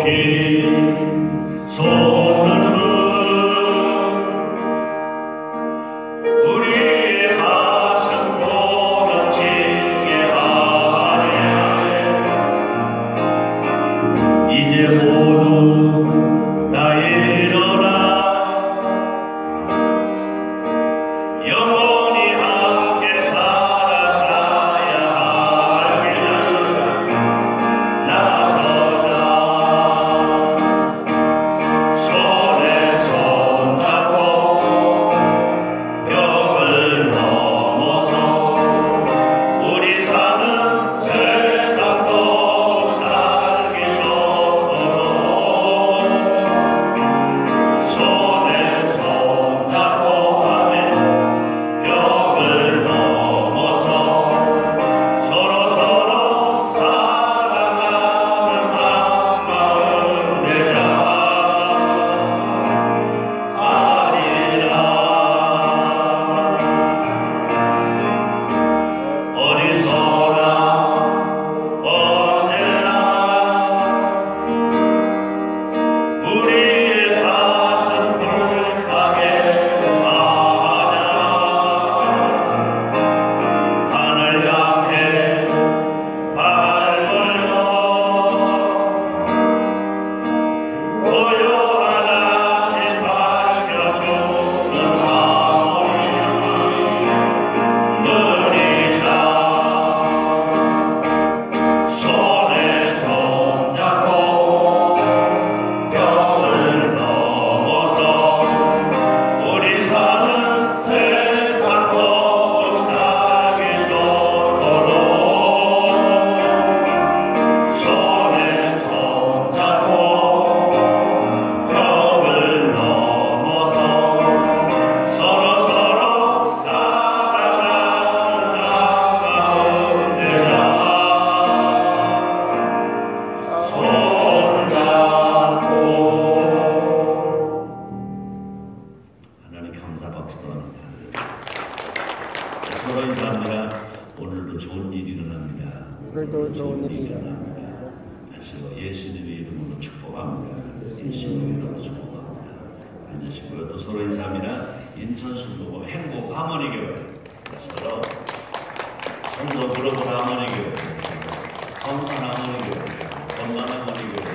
오늘도 좋은 일이 일어납니다. 다시 예수님의 이름으로 축복합니다. 예수님의 이름으로 축복합니다. 앉으시고요. 또 서로 인사합니다. 인천순도고 행복 하모니 교회. 서로 성도 들어보라 하모니 교회. 성산 하모니 교회. 건강 하모니 교회.